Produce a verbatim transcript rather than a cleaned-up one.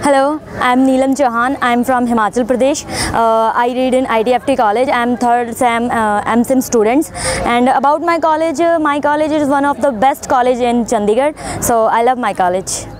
Hello, I am Nilam Chouhan. I am from Himachal Pradesh. Uh, I read in I T F T college. I am third SEM uh, M S I M students. And about my college, uh, my college is one of the best college in Chandigarh. So I love my college.